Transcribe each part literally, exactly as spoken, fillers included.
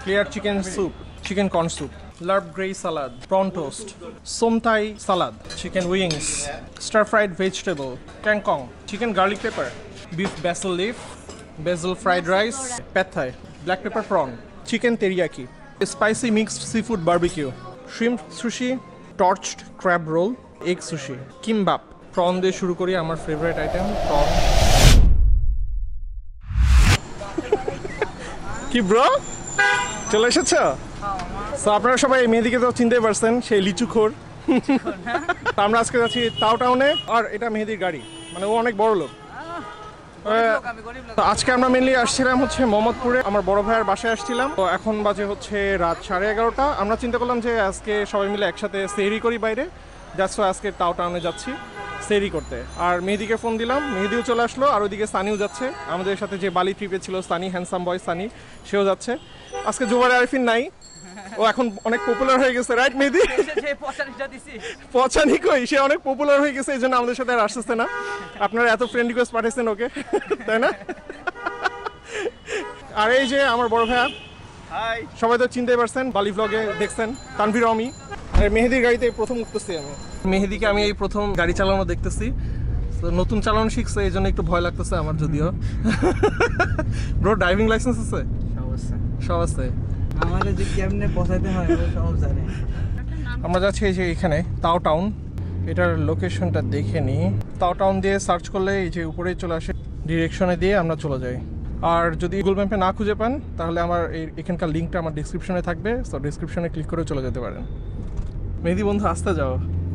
clear chicken soup, chicken corn soup, larb grey salad, prawn toast, som thai salad, chicken wings, stir fried vegetable, kangkong, chicken garlic pepper, beef basil leaf, basil fried rice, pad thai, black pepper prawn, chicken teriyaki, spicy mixed seafood barbecue, shrimp sushi, torched crab roll, egg sushi, kimbap. prawn দিয়ে শুরু করি, আমার favourite item prawn. কি bro চলে এসেছ? তো আপনারা সবাই মেহেদিকে তো চিনতেই পারছেন, সেই লিচুখোর। আমরা আজকে যাচ্ছি তাও টাউনে, আর এটা মেহেদির গাড়ি, মানে ও অনেক বড় লোক। আজকে আমরা মেনলি আসছিলাম হচ্ছে মোহাম্মদপুরে, আমার বড় ভাইয়ের বাসায় আসছিলাম। তো এখন বাজে হচ্ছে রাত সাড়ে এগারোটা। আমরা চিন্তা করলাম যে আজকে সবাই মিলে একসাথে সেহরি করি বাইরে, যাচ্ছ আজকে তাও টাউনে যাচ্ছি সেহরি করতে। আর মেহেদিকে ফোন দিলাম, মেহেদিও চলে আসলো, আর ওইদিকে সানিও যাচ্ছে আমাদের সাথে, যে বালি ট্রিপে ছিল সানি, হ্যান্ডসাম বয় সানি, সেও যাচ্ছে। আজকে জুমার আরিফিন নাই, ও এখন অনেক পপুলার হয়ে গেছে, রাইট মেহেদি? পচানি কই, সে অনেক পপুলার হয়ে গেছে, এই জন্য আমাদের সাথে আর আসতেছে না। আপনারা এত ফ্রেন্ড রিকোয়েস্ট পাঠিয়েছেন ওকে, তাই না? আর এই যে আমার বড় ভাইয়া, হাই, সবাই তো চিনতেই পারছেন, বালি ভ্লগে দেখছেন, তানভীর আমি। আর মেহেদির গাড়িতে প্রথম উঠতেছি আমি, মেহেদিকে আমি এই প্রথম গাড়ি চালানো দেখতেছি, নতুন চালানো শিখছে, এই জন্য একটু ভয় লাগতেছে আমার। যদিও ব্রো ড্রাইভিং লাইসেন্স আছে? সব আছে। আমাদের যে কেমনে পৌঁছাতে হয় সব জানে। আমরা যাচ্ছি এই যে এখানে তাও টাউন, এটার লোকেশনটা দেখে নিই। তাও টাউন দিয়ে সার্চ করলে এই যে উপরেই চলে আসে, ডিরেকশনে দিয়ে আমরা চলে যাই। আর যদি গুগল ম্যাপে না খুঁজে পান তাহলে আমার এই এখানকার লিঙ্কটা আমার ডিসক্রিপশনে থাকবে, সো ডিসক্রিপশনে ক্লিক করে চলে যেতে পারেন। মেহেদি বন্ধু আসতে যাও,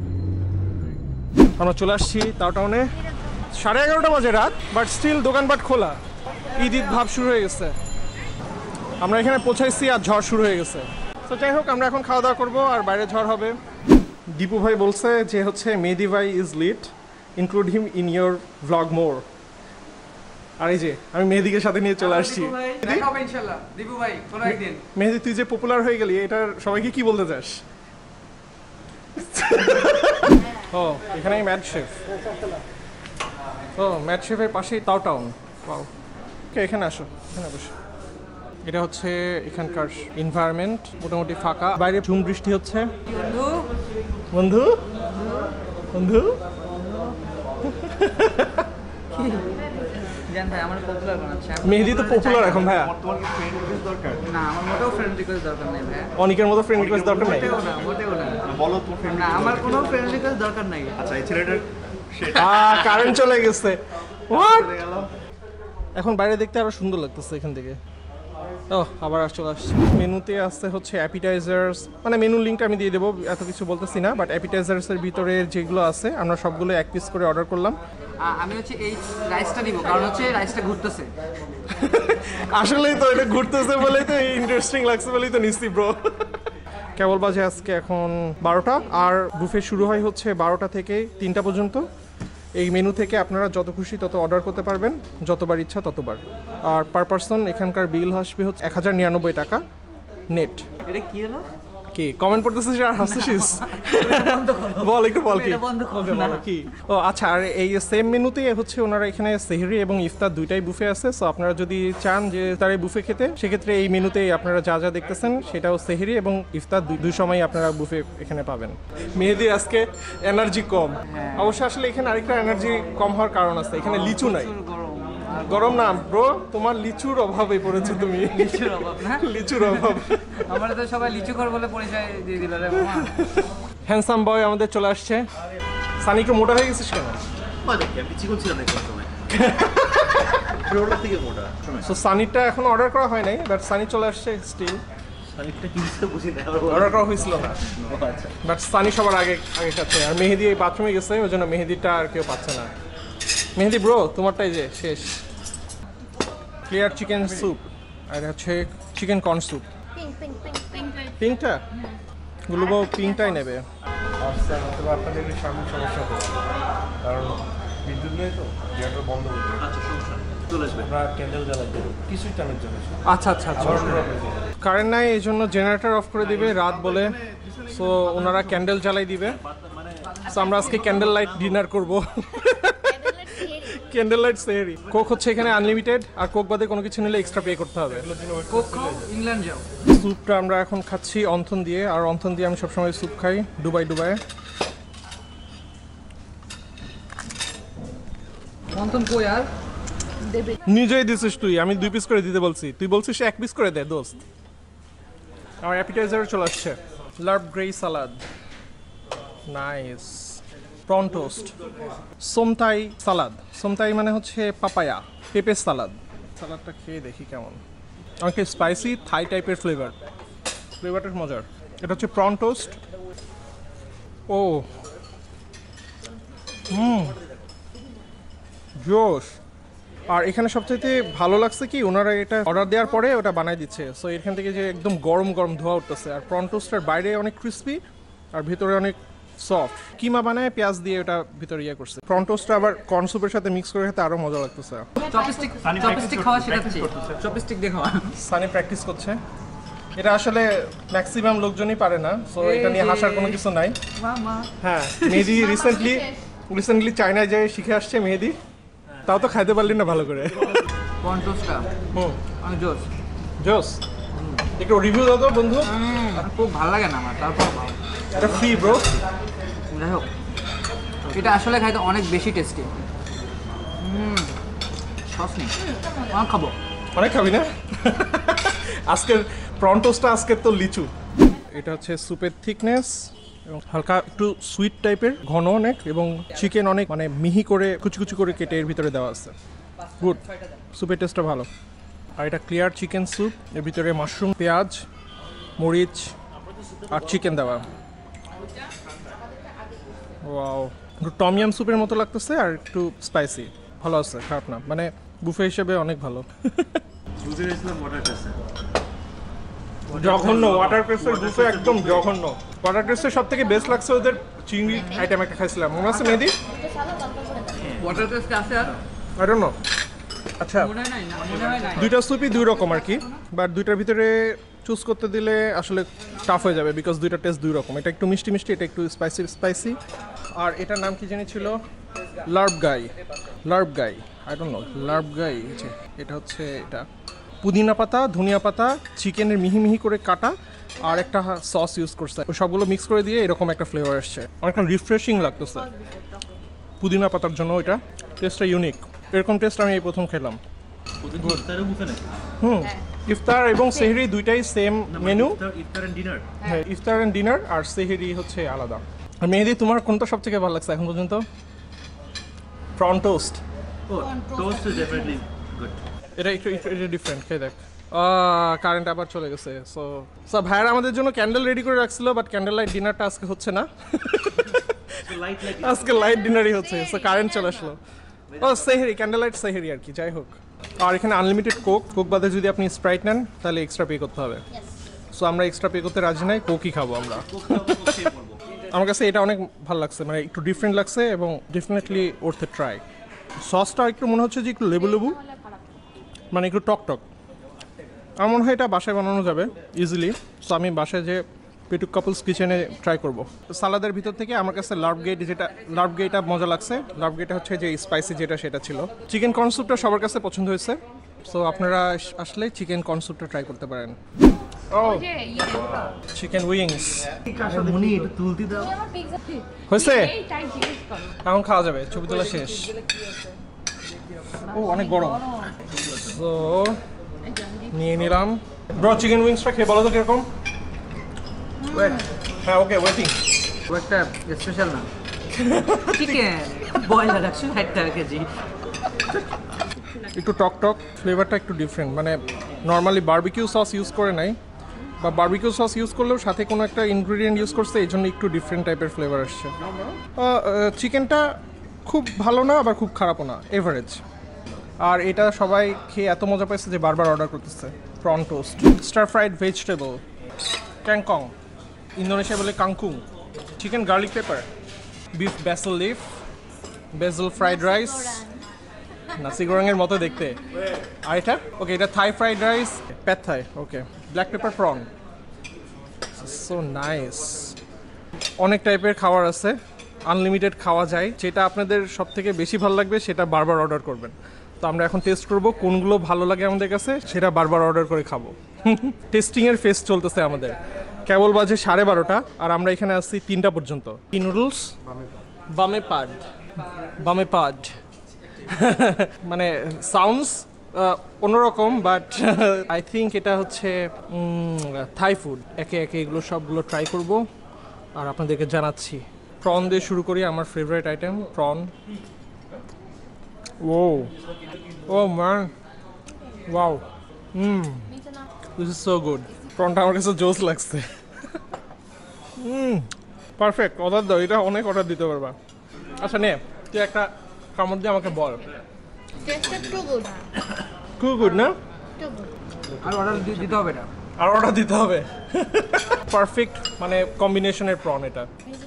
আমরা চলে আসছি তাও টাউনে। সাড়ে এগারোটা বাজে রাত, বাট স্টিল দোকানপাট খোলা, ঈদ ঈদ ভাব শুরু হয়ে গেছে। আমরা এখানে পৌঁছাইছি আর ঝড় শুরু হয়ে গেছে। তো যাই হোক, আমরা এখন খাওয়া দাওয়া করবো, আর বাইরে ঝড় হবে। দীপু ভাই বলছে যে হচ্ছে মেহেদি ভাই is lit, include him in your vlog more. আর এই যে আমি মেহেদিকে সাথে নিয়ে চলে আসছি। মেহেদি, তুই যে পপুলার হয়ে গেলি, এটার সবাইকে কি বলতে চাস? ও এখানে ম্যাড শেফ, ও ম্যাড শেফের পাশেই তাও টাউন। ওয়াও, এখানে আসো, এখানে বসো। এটা হচ্ছে এখানকার এনভায়রনমেন্ট, মোটামুটি ফাঁকা, বাইরে ঝুম বৃষ্টি হচ্ছে। বন্ধু বন্ধু মেহেদি তো পপুলার এখন ভাইয়া। না, আমার মোটেও ফ্রেন্ড রিকোয়েস্ট দরকার নাই ভাইয়া। অনেকের মতো ফ্রেন্ড রিকোয়েস্ট দরকার নাই? মোটেও না, মোটেও না। বলো তো ফ্রেন্ড। না, আমার কোনো ফ্রেন্ড রিকোয়েস্ট দরকার নাই। আচ্ছা, এই ছেলেটার সেটা কারেন্ট চলে গেছে। হোয়াট? এখন বাইরে দেখতে আরো সুন্দর লাগতেছে এখান থেকে। ও আবার চলে আসছে। মেনুতে আসছে হচ্ছে অ্যাপিটাইজার্স, মানে মেনু লিঙ্কটা আমি দিয়ে দেবো, এত কিছু বলতেছি না, বাট অ্যাপিটাইজার্সের ভিতরে যেগুলো আছে আমরা সবগুলো এক পিস করে অর্ডার করলাম। আমি হচ্ছে এই রাইসটা নিব, কারণ হচ্ছে রাইসটা ঘুরতেছে। আসলেই তো এটা ঘুরতেছে বলেই তো ইন্টারেস্টিং লাগছে বলেই তো নিচ্ছি ব্রো। কেবল বাজে আজকে এখন বারোটা, আর বুফে শুরু হয় হচ্ছে বারোটা থেকে তিনটা পর্যন্ত। এই মেনু থেকে আপনারা যত খুশি তত অর্ডার করতে পারবেন, যতবার ইচ্ছা ততবার। আর পার পারসন এখানকার বিল আসবে হচ্ছে এক হাজার নিরানব্বই টাকা নেট। এটা কি হলো? কি কমেন্ট পড়তেছিস আর হাসতেছিস? বল একটু বল কি কি ও আচ্ছা। আর এই সেম মেনুতে হচ্ছে ওনারা এখানে সেহরি এবং ইফতার দুইটাই বুফে আছে। সো আপনারা যদি চান যে তার এই বুফে খেতে, সেক্ষেত্রে এই মেনুতে আপনারা যা যা দেখতেছেন সেটাও সেহরি এবং ইফতার দুই সময় আপনারা বুফে এখানে পাবেন। মেহেদির আজকে এনার্জি কম, অবশ্য আসলে এখানে আরেকটা এনার্জি কম হওয়ার কারণ আছে, এখানে লিচু নাই। গরম না ব্রো, তোমার লিচুর অভাবে পড়েছো তুমি। লিচুর অভাব না, লিচুর অভাব। আমরা তো সবাই লিচু কর বলে পরিচয় দিয়ে দিল রে মামা। হ্যান্ডসাম বয় আমাদের চলে আসছে। সানি একটু মোটা হয়ে গেছিস কেন? সো সানিটা এখন অর্ডার করা হয় নাই, বাট সানি চলে আসছে স্টিল। অর্ডার করা হয়েছিল না, বাট সানি সবার আগে আগে খাচ্ছে। আর মেহেদি এই বাথরুমে গেছে, ওই জন্য মেহেদিটা আর কেউ পাচ্ছে না। মেহেদি ব্রো, তোমারটাই যে শেষ। ক্লিয়ার চিকেন স্যুপ, আর হচ্ছে চিকেন কর্ন স্যুপ। পিঙ্কটা গুলো পিঙ্কটাই নেবে। আপনাদের সমস্যা হচ্ছে কারণ বিদ্যুৎ নেই তো, জেনারেটর বন্ধ করতে। আচ্ছা, সমস্যা চলে আসবে, আমরা ক্যান্ডেল জ্বালাই দেব কিছুই টাইমের জন্য। আচ্ছা আচ্ছা আচ্ছা, কারেন্ট নাই এই জন্য জেনারেটর অফ করে দিবে রাত বলে। সো ওনারা ক্যান্ডেল জ্বালাই দিবে। সো আমরা আজকে ক্যান্ডেল লাইট ডিনার করব। Candle light sehri. কোক হচ্ছে এখানে আনলিমিটেড, আর কোক বাদে কোনো কিছু নিলে এক্সট্রা পে করতে হবে। কোক খাও, ইংল্যান্ড যাও। স্যুপটা আমরা এখন খাচ্ছি অন্থন দিয়ে, আর অন্থন দিয়ে আমি সবসময় স্যুপ খাই ডুবাই ডুবাই। মন্তন কই আর নিজেই দিছিস তুই, আমি দুই পিস করে দিতে বলছি, তুই বলছিস এক পিস করে দে দোস্ত। আমার অ্যাপিটাইজার চলে আসছে, larb gai salad, nice, prawn toast, সোমতাই সালাদ। সোমতাই মানে হচ্ছে পাপায়া, পেঁপে সালাদ। সালাদটা খেয়ে দেখি কেমন, অনেক স্পাইসি থাই টাইপের ফ্লেভার, ফ্লেভারটা মজার। এটা হচ্ছে প্রন টোস্ট। ও হুম জোশ। আর এখানে সবচাইতে ভালো লাগছে কি, ওনারা এটা অর্ডার দেওয়ার পরে ওটা বানাই দিচ্ছে, সো এখান থেকে যে একদম গরম গরম ধোয়া উঠতেছে। আর প্রন টোস্টের বাইরে অনেক ক্রিস্পি আর ভিতরে অনেক সফট। কিমা বানায় পেঁয়াজ দিয়ে ওটা ভিতরে ইয়ে করছে। প্রন টোস্টটা আবার কর্ন স্যুপের সাথে মিক্স করে খেতে আরো মজা লাগতেছে। চপস্টিক চপস্টিক খাওয়া শেখাচ্ছি, চপস্টিক দিয়ে খাওয়া। সানি প্র্যাকটিস করছে, এটা আসলে ম্যাক্সিমাম লোকজনই পারে না, সো এটা নিয়ে হাসার কোনো কিছু নাই। হ্যাঁ, মেহেদি রিসেন্টলি রিসেন্টলি চায়নায় যেয়ে শিখে আসছে মেহেদি, তাও তো খাইতে পারলি না ভালো করে। প্রন টোস্টটা হুম অনেক জোস জোস। একটু রিভিউ দাও তো বন্ধু। খুব ভালো লাগে না আমার, তারপর এটা ফ্রি ব্রো। যাই হোক, এটা আসলে খাইতে অনেক বেশি টেস্টি। হুম সস নেই, অনেক খাবো। অনেক খাবি না আজকের প্রন টোস্টটা আজকের তো লিচু। এটা হচ্ছে স্যুপের থিকনেস এবং হালকা একটু সুইট টাইপের, ঘন অনেক, এবং চিকেন অনেক মানে মিহি করে কুচি কুচি করে কেটে এর ভিতরে দেওয়া আছে। গুড, স্যুপের টেস্টটা ভালো। আর এটা ক্লিয়ার চিকেন স্যুপ, এর ভিতরে মাশরুম, পেঁয়াজ, মরিচ আর চিকেন দেওয়া। ওয়াও, একটু টমিয়াম স্যুপের মতো লাগতেছে আর একটু স্পাইসি, ভালো আছে, খারাপ না, মানে বুফে হিসেবে অনেক ভালো। জঘন্য, ওয়াটার ক্রেস্টের বুফে একদম জঘন্য। ওয়াটার ক্রেস্টের সব থেকে বেস্ট লাগছে ওদের চিংড়ি আইটেম একটা খাইছিলাম, মনে আছে মেহেদি? ওয়াটার টেস্ট আছে আর আই ডোন্ট নো। আচ্ছা, মনে হয় না, মনে হয় না। দুইটা স্যুপই দুই রকম আর কি, বাট দুইটার ভিতরে চুজ করতে দিলে আসলে টাফ হয়ে যাবে, বিকজ দুইটা টেস্ট দুই রকম। এটা একটু মিষ্টি মিষ্টি, এটা একটু স্পাইসি স্পাইসি। আর এটার নাম কি জানি ছিল, larb gai, larb gai, I don't know, larb gai. এটা হচ্ছে এটা পুদিনা পাতা, ধনিয়া পাতা, চিকেনের মিহি মিহি করে কাটা, আর একটা সস ইউজ করছে, ওই সবগুলো মিক্স করে দিয়ে এরকম একটা ফ্লেভার আসছে, অনেকটা রিফ্রেশিং লাগতেছে পুদিনা পাতার জন্য। এটা টেস্টটা ইউনিক, এরকম টেস্ট আমি এই প্রথম খেলাম। হুম, ইফতার এবং সেহরি দুইটাই সেম মেনু। হ্যাঁ, ইফতার এন্ড ডিনার, আর সেহরি হচ্ছে আলাদা। আর মেহেদি, তোমার কোনটা সব থেকে ভালো লাগছে এখন পর্যন্ত? Prawn toast. এটা একটু একটু ডিফারেন্ট, খেয়ে দেখ। কারেন্ট আবার চলে গেছে। সো সো ভাইয়ারা আমাদের জন্য ক্যান্ডেল রেডি করে রাখছিল, বাট ক্যান্ডেল লাইট ডিনারটা আজকে হচ্ছে না, আজকে লাইট ডিনারই হচ্ছে। সো কারেন্ট চলে আসলো। ও সেহরি, ক্যান্ডেল লাইট সেহরি আর কি, যাই হোক। আর এখানে আনলিমিটেড কোক, কোক বাদে যদি আপনি স্প্রাইট নেন তাহলে এক্সট্রা পে করতে হবে। সো আমরা এক্সট্রা পে করতে রাজি নাই, কোকই খাবো আমরা। আমার কাছে এটা অনেক ভালো লাগছে, মানে একটু ডিফারেন্ট লাগছে এবং ডেফিনেটলি ওর্থ এ ট্রাই। সসটা একটু মনে হচ্ছে যে একটু লেবু লেবু, মানে একটু টক টক। আমার মনে হয় এটা বাসায় বানানো যাবে ইজিলি। সো আমি বাসায় যে পেটুক কাপলস কিচেনে ট্রাই করব। সালাদের ভিতর থেকে আমার কাছে লার্ভ গেট, যেটা লার্ভ গেটটা মজা লাগছে। লার্ভ গেটটা হচ্ছে যে স্পাইসি যেটা, সেটা ছিল। চিকেন কর্ন স্যুপটা সবার কাছে পছন্দ হয়েছে, সো আপনারা আসলে চিকেন কর্ন স্যুপটা ট্রাই করতে পারেন। ও চিকেন উইংস হয়েছে, এখন খাওয়া যাবে, ছবি তোলা শেষ। ও অনেক গরম, তো নিয়ে নিলাম। ব্রো, চিকেন উইংসটা খেয়ে বলো তো কিরকম? হ্যাঁ, ওকে, ওয়েটিং। একটা স্পেশাল না, চিকেন বয়লার একশো ষাট টাকা কেজি। একটু টক টক, ফ্লেভারটা একটু ডিফারেন্ট, মানে নর্মালি বারবিকিউ সস ইউজ করে নাই, বা বারবিকিউ সস ইউজ করলেও সাথে কোনো একটা ইনগ্রিডিয়েন্ট ইউজ করছে, এই জন্য একটু ডিফারেন্ট টাইপের ফ্লেভার আসছে। চিকেনটা খুব ভালো না, আবার খুব খারাপও না, এভারেজ। আর এটা সবাই খেয়ে এত মজা পাইছে যে বারবার অর্ডার করতেছে। Prawn toast, star fried vegetable, kangkong, Indonesia বলে kangkung, chicken garlic pepper, beef basil leaf, basil fried rice, nasi গোরাংয়ের মতো দেখতে। আর এটা ওকে, এটা Thai fried rice, pad Thai, okay, black pepper prawn, so nice. অনেক টাইপের খাবার আছে, আনলিমিটেড খাওয়া যায়, যেটা আপনাদের সব থেকে বেশি ভালো লাগবে সেটা বারবার অর্ডার করবেন। তো আমরা এখন টেস্ট করব কোনগুলো ভালো লাগে আমাদের কাছে, সেটা বারবার অর্ডার করে খাবো। টেস্টিংয়ের ফেস চলতেছে আমাদের, কেবল বাজে সাড়ে বারোটা আর আমরা এখানে আসছি তিনটা পর্যন্ত। কি নুডলস? বামে পাড, বামে পাড মানে সাউন্ডস অন্যরকম, বাট আই থিঙ্ক এটা হচ্ছে থাই ফুড। একে একে এগুলো সবগুলো ট্রাই করব আর আপনাদেরকে জানাচ্ছি। প্রন দিয়ে শুরু করি, আমার favourite item prawn. Oh oh man, wow, hmm, this is so good. প্রনটা আমার কাছে জোস লাগছে। হুম, পারফেক্ট। অর্ডার দাও, এটা অনেক অর্ডার দিতে পারবা। আচ্ছা নে, তুই একটা কামড় দিয়ে আমাকে বল। খুব গুড না? আর অর্ডার দিতে হবে না, আর অর্ডার দিতে হবে। পারফেক্ট মানে কম্বিনেশনের প্রন এটা।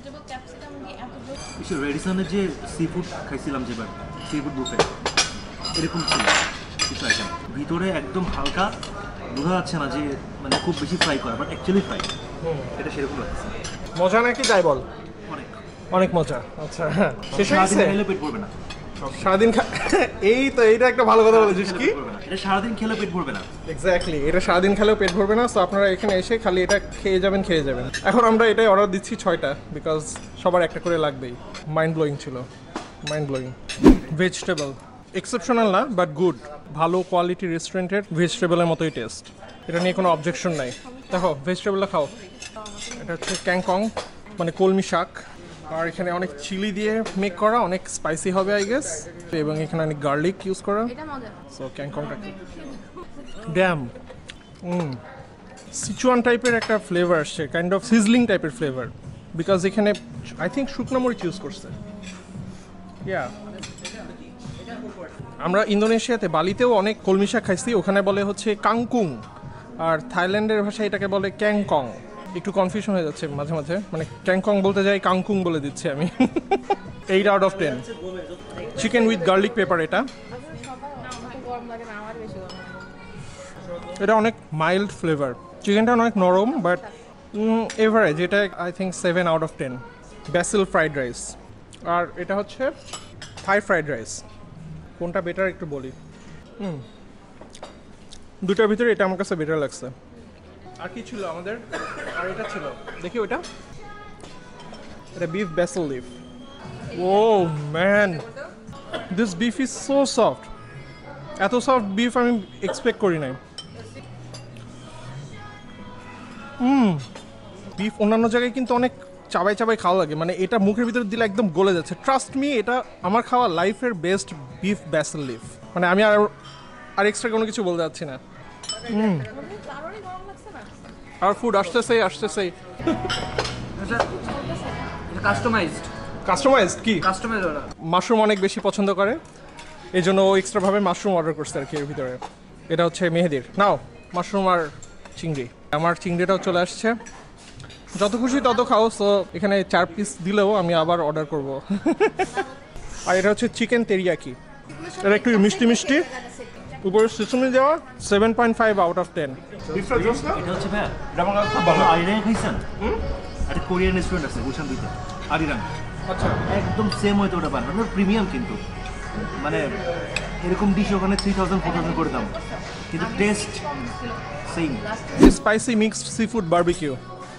রেডিসনের যে সি ফুড খাইছিলাম যেবার, সি ফুড বুফে এরকম ছিল কিছু আইটেম, ভিতরে একদম হালকা, বোঝা যাচ্ছে না যে মানে খুব বেশি ফ্রাই করা, বাট অ্যাকচুয়ালি ফ্রাই। এটা সেরকম লাগছে। মজা নাকি তাই বল? অনেক অনেক মজা। আচ্ছা, শেষ হয়ে গেছে? খেলে পেট ভরবে না সারাদিন। এই তো, এইটা একটা ভালো কথা বলেছিস। কি এটা সারাদিন খেলে পেট ভরবে না? এক্স্যাক্টলি, এটা সারাদিন খেলেও পেট ভরবে না। সো আপনারা এখানে এসে খালি এটা খেয়ে যাবেন, খেয়ে যাবেন। এখন আমরা এটাই অর্ডার দিচ্ছি ছয়টা, বিকজ সবার একটা করে লাগবেই। মাইন্ড ব্লোয়িং ছিল, মাইন্ড ব্লোয়িং। ভেজিটেবল এক্সেপশনাল না, বাট গুড। ভালো কোয়ালিটি রেস্টুরেন্টের ভেজিটেবলের মতোই টেস্ট, এটা নিয়ে কোনো অবজেকশন নাই। দেখো ভেজিটেবলটা খাও। এটা হচ্ছে ক্যাংকং, মানে কলমি শাক, আর এখানে অনেক চিলি দিয়ে মেক করা, অনেক স্পাইসি হবে আই গেস, এবং এখানে অনেক গার্লিক ইউজ করা। সো ক্যাংকংটা কি ড্যাম, হুম, সিচুয়ান টাইপের একটা ফ্লেভার আসছে, কাইন্ড অফ সিজলিং টাইপের ফ্লেভার, বিকজ এখানে আই থিঙ্ক শুকনো মরিচ ইউজ করছে। ইয়া, আমরা ইন্দোনেশিয়াতে বালিতেও অনেক কলমি শাক খাইছি, ওখানে বলে হচ্ছে কাংকুং, আর থাইল্যান্ডের ভাষায় এটাকে বলে ক্যাংকং। একটু কনফিউশন হয়ে যাচ্ছে মাঝে মাঝে, মানে ক্যাংকং বলতে যাই কাংকুং বলে দিচ্ছি আমি। Eight out of ten. Chicken with garlic pepper, এটা এটা অনেক মাইল্ড ফ্লেভার, চিকেনটা অনেক নরম, বাট এভারেজ। এটা I think seven out of ten. Basil fried rice, আর এটা হচ্ছে থাই ফ্রাইড রাইস। কোনটা বেটার একটু বলি। হুম, দুটার ভিতরে এটা আমার কাছে বেটার লাগছে। আর কি ছিল আমাদের? আর এটা ছিল, দেখি ওইটা, এটা beef basil leaf. Oh man, this beef is so soft. এত সফট বিফ আমি এক্সপেক্ট করি নাই। হুম, বিফ অন্যান্য জায়গায় কিন্তু অনেক চাবাই চাবাই খাওয়া লাগে, মানে এটা মুখের ভিতরে দিলে একদম গলে যাচ্ছে। ট্রাস্ট মি, এটা আমার খাওয়া লাইফের বেস্ট বিফ ব্যাসিল লিফ। মানে আমি আর আর এক্সট্রা কোনো কিছু বলতে যাচ্ছি না। হুম, আর ফুড আসতেছে আসতেছে। কাস্টমাইজড কাস্টমাইজড কি? Customize order. মাশরুম অনেক বেশি পছন্দ করে, এই জন্য ও এক্সট্রাভাবে মাশরুম অর্ডার করছে আর কি এর ভিতরে। এটা হচ্ছে মেহেদির। নাও মাশরুম আর চিংড়ি। আমার চিংড়িটাও চলে আসছে, যত খুশি তত খাও। সো এখানে চার পিস দিলেও আমি আবার অর্ডার করব। আর এটা হচ্ছে চিকেন তেরিয়াকি, এটা একটু মিষ্টি মিষ্টি, উপরে সিসুমি দেওয়া। Seven point five out of ten. এটা হচ্ছে ভাই আরিরাং খাইছেন? একটা কোরিয়ান রেস্টুরেন্ট আছে গুলশান দুইতে, আরিরাং। আচ্ছা, একদম সেম হয়তো ওটা বানানো, প্রিমিয়াম, কিন্তু মানে এরকম ডিশ ওখানে থ্রি থাউজেন্ড ফোর থাউজেন্ড করে দাম, কিন্তু taste same. Spicy mixed seafood barbecue.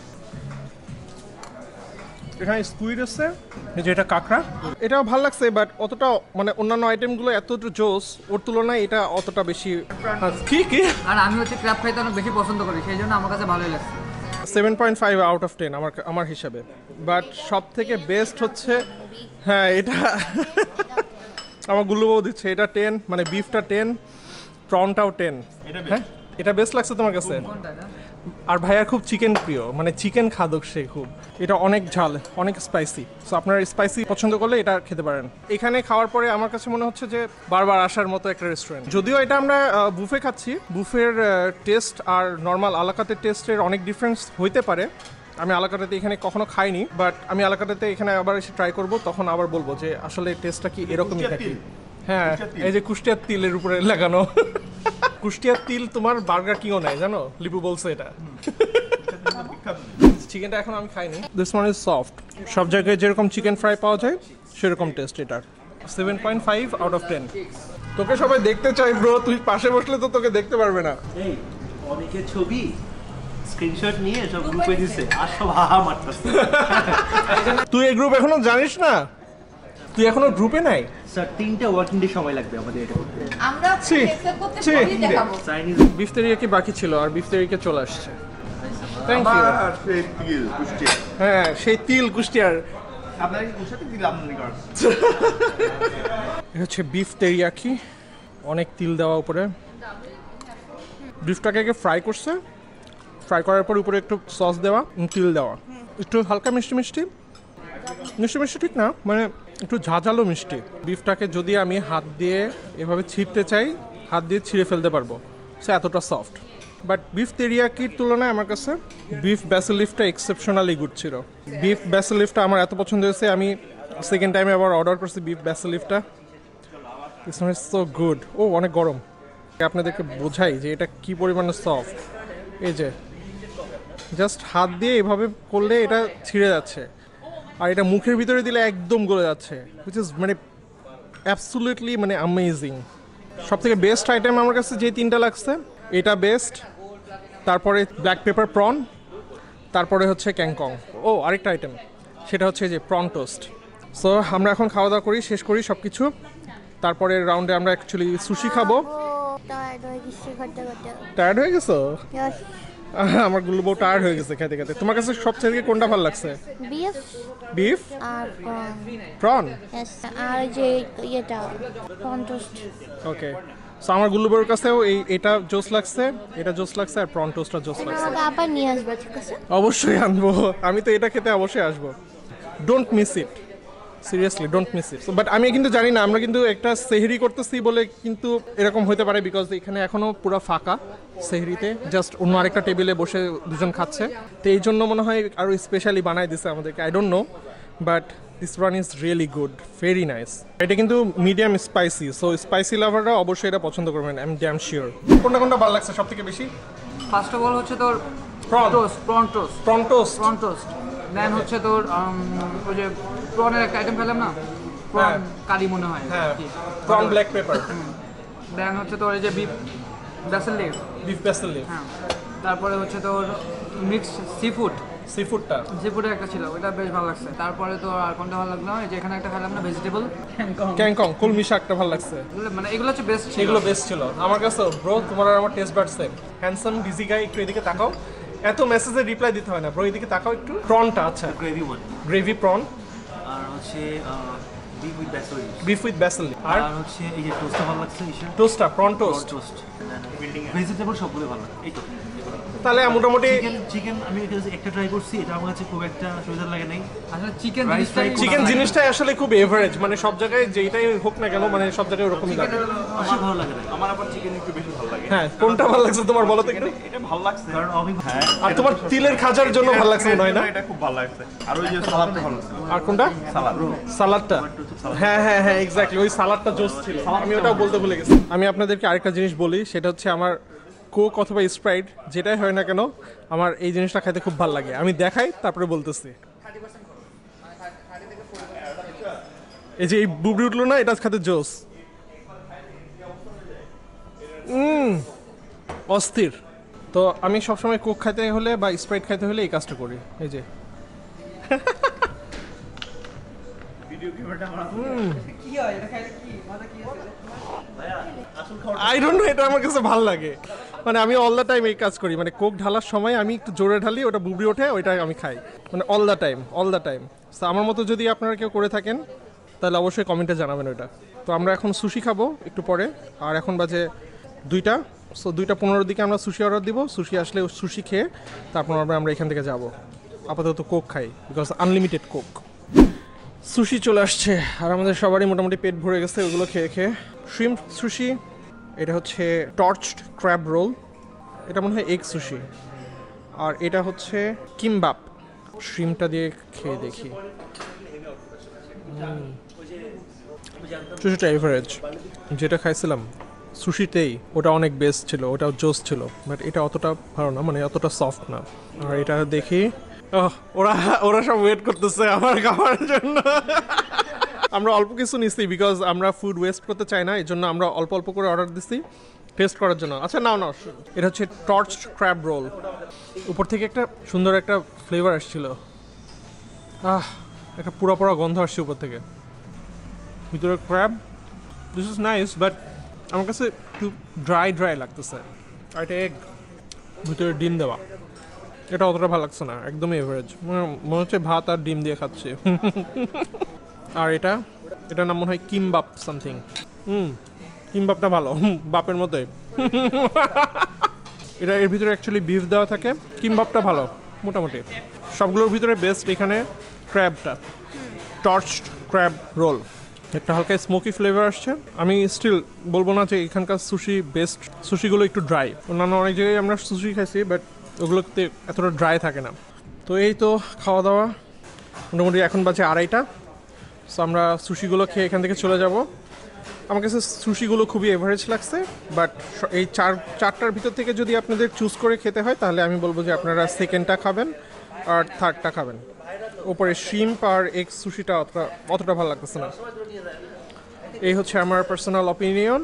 এখানে স্কুইড আছে, এই যে এটা কাঁকড়া, এটাও ভালো লাগছে, বাট অতটা মানে অন্যান্য আইটেমগুলো এতটা জোস, ওর তুলনায় এটা অতটা বেশি। কি কি আর আমি হচ্ছে ক্র্যাব খাইতে অনেক বেশি পছন্দ করি, সেই জন্য আমার কাছে ভালোই লাগছে। Seven point five out of ten আমার আমার হিসাবে। বাট সব থেকে বেস্ট হচ্ছে, হ্যাঁ এটা আমার গুল্লুবাবু দিচ্ছে, এটা টেন, মানে বিফটা টেন, প্রনটাও টেন। হ্যাঁ, এটা বেস্ট লাগছে তোমার কাছে? আর ভাইয়ার খুব চিকেন প্রিয়, মানে চিকেন খাদক সে খুব। এটা অনেক ঝাল, অনেক স্পাইসি। সো আপনারা স্পাইসি পছন্দ করলে এটা খেতে পারেন। এখানে খাওয়ার পরে আমার কাছে মনে হচ্ছে যে বারবার আসার মতো একটা রেস্টুরেন্ট। যদিও এটা আমরা বুফে খাচ্ছি, বুফের টেস্ট আর নর্মাল আলাকাতের টেস্টের অনেক ডিফারেন্স হইতে পারে। আমি আলাকাটাতে এখানে কখনো খাইনি, বাট আমি আলাকাটাতে এখানে আবার এসে ট্রাই করব, তখন আবার বলবো যে আসলে টেস্টটা কি এরকমই নাকি। হ্যাঁ, এই যে কুষ্টিয়ার তিলের উপরে লাগানো। কুষ্টিয়ার তিল তোমার বার্গার কিংও নাই, জানো? লিপু বলছে এটা। চিকেনটা এখন আমি খাইনি। This one is soft. সব জায়গায় যেরকম চিকেন ফ্রাই পাওয়া যায় সেরকম টেস্ট এটার। Seven point five out of ten. তোকে সবাই দেখতে চাই ব্রো, তুই পাশে বসলে তো তোকে দেখতে পারবে না। এই অনেকের ছবি স্ক্রিনশট নিয়ে সব গ্রুপে দিছে আর সব হাহা মারতেছে। তুই এই গ্রুপ এখনো জানিস না? তুই এখনো গ্রুপে নাই? স্যার তিনটা ওয়ার্কিং ডে সময় লাগবে আমাদের এটা করতে। আমরা ছি, করতে ছি। পরেই দেখাবো। চাইনিজ বিফ তেরিয়াকি বাকি ছিল আর বিফ তেরিয়াকি চলে আসছে। Thank you. আর সেই তিল কুষ্টিয়া হ্যাঁ সেই তিল কুষ্টিয়ার। আপনার কি কুষ্টিয়াতে তিল আমদানি করেন? এটা হচ্ছে বিফ তেরিয়াকি, অনেক তিল দেওয়া উপরে। বিফটাকে আগে ফ্রাই করছে, ফ্রাই করার পর উপরে একটু সস দেওয়া, তিল দেওয়া, একটু হালকা মিষ্টি মিষ্টি মিষ্টি মিষ্টি ঠিক না, মানে একটু ঝাঁঝালো মিষ্টি। বিফটাকে যদি আমি হাত দিয়ে এভাবে ছিঁড়তে চাই, হাত দিয়ে ছিঁড়ে ফেলতে পারবো, সে এতটা সফট। বাট বিফ তেরিয়াকির তুলনায় আমার কাছে বিফ ব্যাসিল লিফটা এক্সেপশনালি গুড ছিল। বিফ ব্যাসিল লিফটা আমার এত পছন্দ হয়েছে, আমি সেকেন্ড টাইমে আবার অর্ডার করছি বিফ ব্যাসিল লিফটা। This one is so good. ও অনেক গরম, আপনাদেরকে বোঝাই যে এটা কি পরিমাণে সফট। এই যে জাস্ট হাত দিয়ে এভাবে করলে এটা ছিঁড়ে যাচ্ছে, আর এটা মুখের ভিতরে দিলে একদম গলে যাচ্ছে, হুইচ ইজ মানে অ্যাবসুলিটলি মানে অ্যামেজিং। সব থেকে বেস্ট আইটেম আমার কাছে যে তিনটা লাগছে, এটা বেস্ট, তারপরে ব্ল্যাক পেপার প্রন, তারপরে হচ্ছে ক্যাংকং। ও আরেকটা আইটেম, সেটা হচ্ছে যে প্রন টোস্ট। সো আমরা এখন খাওয়া দাওয়া করি, শেষ করি সব কিছু, তারপরে রাউন্ডে আমরা অ্যাকচুয়ালি সুশি খাবো। টায়ার্ড হয়ে গেছো? আমার গুলো বউ টায়ার্ড হয়ে গেছে খেতে খেতে। তোমার কাছে সবচেয়ে থেকে কোনটা ভালো লাগছে? বিফ বিফ আর প্রন? yes আর যে এটা প্রন টোস্ট। ওকে, সো আমার গুল্লু বউর কাছেও এই এটা জোস লাগছে, এটা জোস লাগছে, আর প্রন টোস্টটা জোস লাগছে। আমাকে আবার নিয়ে আসবে, ঠিক আছে? অবশ্যই আনবো, আমি তো এটা খেতে অবশ্যই আসবো। Don't miss it, seriously don't miss it. But আমি কিন্তু জানি না, আমরা কিন্তু একটা সেহরি করতেছি বলে কিন্তু এরকম হতে পারে, বিকজ এখানে এখনো পুরো ফাঁকা সেহরিতে, জাস্ট অন্য আরেকটা টেবিলে বসে দুজন খাচ্ছে, তো এই জন্য মনে হয় আরও স্পেশালি বানাই দিছে আমাদেরকে, I don't know, but this one is really good, very nice. এটা কিন্তু মিডিয়াম স্পাইসি, সো স্পাইসি লাভাররা অবশ্যই এটা পছন্দ করবেন, আই এম ড্যাম শিওর। কোনটা কোনটা ভালো লাগছে সব থেকে বেশি? ফার্স্ট অফ অল হচ্ছে তোর prawn toast, prawn toast, prawn toast prawn toast. Then হচ্ছে তোর উম, ওই যে প্রনের একটা আইটেম খেলাম না, প্রন হ্যাঁ। কারি মনে হয়। হ্যাঁ, প্রন ব্ল্যাক পেপার। দেন হচ্ছে তোর এই যে beef basil leaf. Beef basil leaf. হ্যাঁ, তারপরে হচ্ছে তোর মিক্সড সি ফুড, সি ফুডটা সি ফুডের একটা ছিল, ওটা বেশ ভালো লাগছে। তারপরে তো আর কোনটা ভালো লাগলো, এই যে এখানে একটা খেলাম না ভেজিটেবল ক্যাংকং, কলমি শাকটা ভালো লাগছে। মানে এগুলো হচ্ছে বেস্ট ছিল। এগুলো বেস্ট ছিল আমার কাছে। ব্রো তোমার আর আমার taste bud same. Handsome busy guy, একটু এদিকে তাকাও, এত মেসেজে রিপ্লাই দিতে হয় না ব্রো, এদিকে তাকাও একটু। প্রনটা আচ্ছা, গ্রেভি ওয়ান, গ্রেভি প্রন, আর হচ্ছে beef with basil, beef with basil, আর আর হচ্ছে এই যে টোস্টটা ভালো লাগছে, ইসা টোস্টটা প্রন টোস্ট। টোস্ট ভেজিটেবল সবগুলো ভালো লাগে। এই তো তাহলে মোটামুটি চিকেন চিকেন আমি এখানে একটা ট্রাই করছি, এটা আমার কাছে খুব একটা সুবিধা লাগে নাই। আসলে চিকেন Rice জিনিসটাই fry চিকেন জিনিসটাই আসলে খুব এভারেজ, মানে সব জায়গায় যেটাই হোক না কেন, মানে সব জায়গায় ওরকমই লাগে। আমার ভালো লাগে না, আমার আবার চিকেন একটু বেশি ভালো লাগে। হ্যাঁ, কোনটা ভালো লাগছে তোমার বলো তো একটু? এটা ভালো লাগছে কারণ আমি হ্যাঁ, আর তোমার তিলের খাজার জন্য ভালো লাগছে মনে হয় না? এটা খুব ভালো লাগছে। আর ওই যে সালাদটা ভালো লাগছে। আর কোনটা? সালাদ সালাদটা। হ্যাঁ হ্যাঁ হ্যাঁ এক্স্যাক্টলি, ওই সালাদটা জোস ছিল, আমি ওটাও বলতে ভুলে গেছি। আমি আপনাদেরকে আরেকটা জিনিস বলি, সেটা হচ্ছে আমার কোক অথবা স্প্রাইট যেটাই হয় না কেন, আমার এই জিনিসটা খাইতে খুব ভালো লাগে। আমি দেখাই তারপরে বলতেছি। এই যে এই বুবড়ি উঠলো না, এটা খাতে জোস, হুম অস্থির। তো আমি সবসময় কোক খাইতে হলে বা স্প্রাইট খাইতে হলে এই কাজটা করি, এই যে আই ডোন্ট নো, এটা আমার কাছে ভালো লাগে। মানে আমি অল দ্য টাইম এই কাজ করি, মানে কোক ঢালার সময় আমি একটু জোরে ঢালি, ওটা বুবড়ি ওঠে, ওইটা আমি খাই, মানে all the time all the time. So আমার মতো যদি আপনারা কেউ করে থাকেন তাহলে অবশ্যই কমেন্টে জানাবেন ওইটা। তো আমরা এখন সুশি খাবো একটু পরে, আর এখন বাজে দুইটা, সো দুইটা পনেরোর দিকে আমরা সুশি অর্ডার দিব। সুশি আসলে সুশি খেয়ে তারপর আমরা আমরা এখান থেকে যাব। আপাতত কোক খাই, বিকজ আনলিমিটেড কোক। সুশি চলে আসছে আর আমাদের সবারই মোটামুটি পেট ভরে গেছে ওগুলো খেয়ে খেয়ে। শ্রিম্প সুশি, এটা হচ্ছে টর্চড ক্র্যাব রোল, এটা মনে হয় এগ সুশি, আর এটা হচ্ছে কিমবাপ। শ্রিমটা দিয়ে খেয়ে দেখি। সুশিটা এভারেজ, যেটা খাইছিলাম সুশিতেই ওটা অনেক বেস্ট ছিল, ওটা জোস ছিল, বাট এটা অতটা ভালো না, মানে অতটা সফট না। আর এটা দেখি ওহ, ওরা ওরা সব ওয়েট করতেছে আমার খাওয়ার জন্য। আমরা অল্প কিছু নিচ্ছি বিকজ আমরা ফুড ওয়েস্ট করতে চাই না, এই জন্য আমরা অল্প অল্প করে অর্ডার দিচ্ছি টেস্ট করার জন্য। আচ্ছা নাও নাও, এটা হচ্ছে টর্চ ক্র্যাব রোল। উপর থেকে একটা সুন্দর একটা ফ্লেভার আসছিল, আহ একটা পুরো পুরো গন্ধ আসছে উপর থেকে। ভিতরে crab, this is nice, but আমার কাছে একটু ড্রাই ড্রাই লাগতেছে। আর এটা এগ, ভিতরে ডিম দেওয়া, এটা অতটা ভালো লাগছে না, একদমই এভারেজ, মনে হচ্ছে ভাত আর ডিম দিয়ে খাচ্ছি। আর এটা এটার নাম মনে হয় কিমবাপ সামথিং। হুম, কিমবাপটা ভালো, বাপের মতোই। এটা এর ভিতরে অ্যাকচুয়ালি বিফ দেওয়া থাকে। কিমবাপটা ভালো মোটামুটি। সবগুলোর ভিতরে বেস্ট এখানে ক্র্যাবটা, টর্চড ক্র্যাব রোল, একটা হালকা স্মোকি ফ্লেভার আসছে। আমি স্টিল বলবো না যে এখানকার সুশি বেস্ট, সুশিগুলো একটু ড্রাই। অন্যান্য অনেক জায়গায় আমরা সুশি খাইছি, বাট ওগুলোতে এতটা ড্রাই থাকে না। তো এই তো খাওয়া দাওয়া মোটামুটি এখন বাজে আড়াইটা। সো আমরা সুশিগুলো খেয়ে এখান থেকে চলে যাব। আমার কাছে সুশিগুলো খুবই এভারেজ লাগছে, বাট এই চার চারটার ভিতর থেকে যদি আপনাদের চুজ করে খেতে হয় তাহলে আমি বলবো যে আপনারা সেকেন্ডটা খাবেন আর থার্ডটা খাবেন। ওপরে শ্রিম্প আর এগ সুশিটা অতটা অতটা ভালো লাগতেছে না। এই হচ্ছে আমার পার্সোনাল অপিনিয়ন।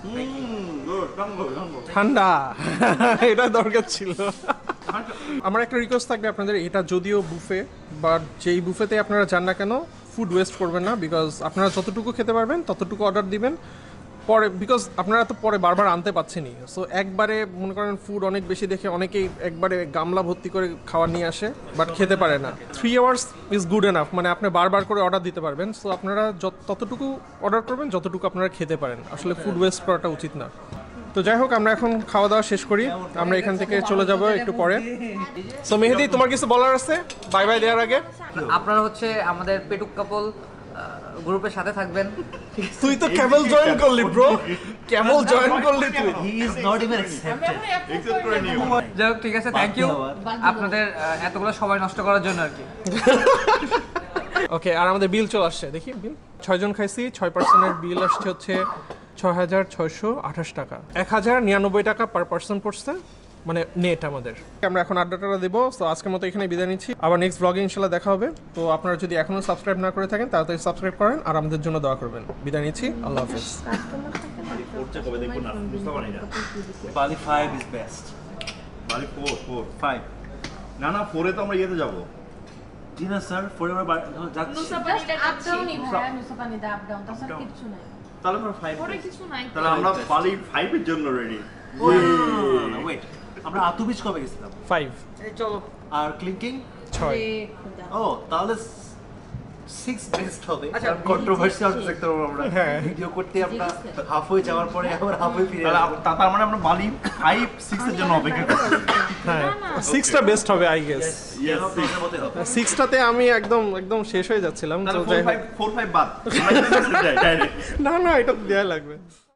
ঠান্ডা, এটা দরকার ছিল। আমার একটা রিকোয়েস্ট থাকবে আপনাদের, এটা যদিও বুফে, বাট যেই বুফেতে আপনারা যান না কেন ফুড ওয়েস্ট করবেন না, বিকজ আপনারা যতটুকু খেতে পারবেন ততটুকু অর্ডার দিবেন পরে, বিকজ আপনারা তো পরে বারবার আনতে পারছেনই। সো একবারে মনে করেন ফুড অনেক বেশি দেখে অনেকেই একবারে গামলা ভর্তি করে খাবার নিয়ে আসে, বাট খেতে পারে না। Three hours is good enough, মানে আপনি বারবার করে অর্ডার দিতে পারবেন। সো আপনারা ততটুকু অর্ডার করবেন যতটুকু আপনারা খেতে পারেন, আসলে ফুড ওয়েস্ট করাটা উচিত না। তো যাই হোক, আমরা এখন খাওয়া দাওয়া শেষ করি, আমরা এখান থেকে চলে যাব একটু পরে। সো মেহেদি, তোমার কিছু বলার আছে বাই বাই দেওয়ার আগে? আপনারা হচ্ছে আমাদের পেটুক কাপল গ্রুপের সাথে থাকবেন। তুই তো ক্যামেল জয়েন করলি ব্রো, ক্যামেল জয়েন করলি তুই। He is not even accepted. Accept করে নিও। যাই হোক, ঠিক আছে, থ্যাংক ইউ আপনাদের আহ, এতগুলো সময় নষ্ট করার জন্য আর কি। ওকে, আর আমাদের বিল চলে আসছে, দেখি বিল। ছয়জন খাইছি, ছয় পার্সেন্টের বিল আসছে হচ্ছে ছয় হাজার ছয়শো আঠাশ টাকা, এক হাজার নিরানব্বই টাকা পার পার্সন পড়ছে, মানে নেট আমাদের। আমরা এখন আড্ডাটা দেবো। তো আজকের মতো এখানে বিদায় নিচ্ছি, আবার নেক্সট ব্লগে ইনশাল্লাহ দেখা হবে। তো আপনারা যদি এখনও সাবস্ক্রাইব না করে থাকেন তাড়াতাড়ি সাবস্ক্রাইব করেন আর আমাদের জন্য দোয়া করবেন। বিদায় নিচ্ছি, আল্লাহ হাফেজ। পড়তে কবে দেখুন না, বুঝতে পারি না। Bali five is best. Bali four four five না না, ফোরে তো আমরা ইয়েতে যাবো। জি না স্যার, ফোরে আমরা বা- যাচ্ছি। তাহলে আমরা ফাইভ, তাহলে আমরা বালি ফাইভের জন্য রেডি। ওয়েট, আমরা আতুবিজ কবে গেছিলাম? ফাইভ, আর ক্লিকিং ছয়। ও, তাহলে সিক্স বেস্ট হবে। কন্ট্রোভার্সিয়াল সেক্টর আমরা হ্যাঁ। ভিডিও করতে আমরা হাফ হয়ে যাওয়ার পরে আবার হাফ হয়ে ফিরে তাহলে আসবো। আপ- তা- তার মানে আমরা বালি ফাইভ সিক্স এর জন্য অপেক্ষা করছি। হ্যাঁ, সিক্সটা বেস্ট হবে আই গেস। Yes, আপনাদের মতে হবে। সিক্সটাতে আমি একদম একদম শেষ হয়ে যাচ্ছিলাম। তো তাহলে যাই ফোর হোক, ফাইভ ফোর ফাইভ বাদ। আমরা direct। না না, এটা দেওয়া লাগবে।